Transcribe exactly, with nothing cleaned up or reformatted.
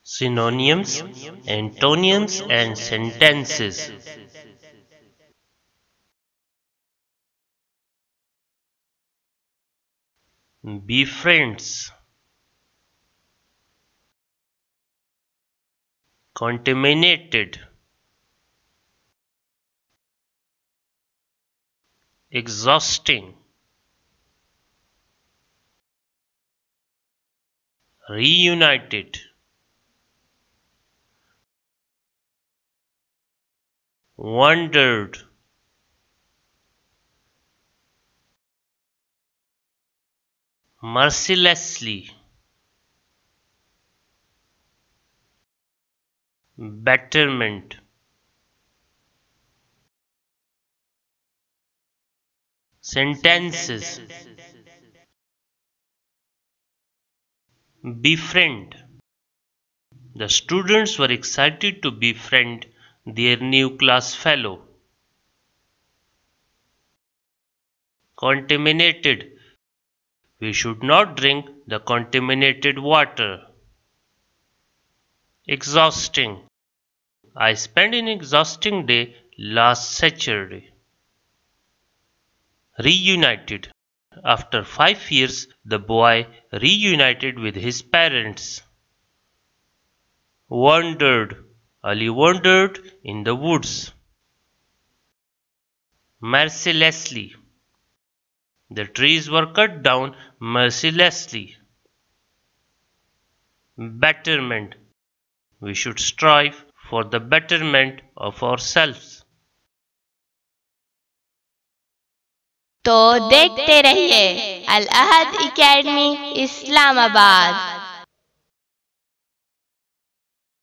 Synonyms, antonyms and sentences. Befriends, contaminated, exhausting, reunited, wondered, mercilessly, betterment, sentences. Befriend. The students were excited to befriend their new class fellow. Contaminated. We should not drink the contaminated water. Exhausting. I spent an exhausting day last Saturday. Reunited. After five years, the boy reunited with his parents. Wandered. Ali wandered in the woods. Mercilessly. The trees were cut down mercilessly. Betterment. We should strive for the betterment of ourselves. तो देखते रहिए अल अहद academy Islamabad.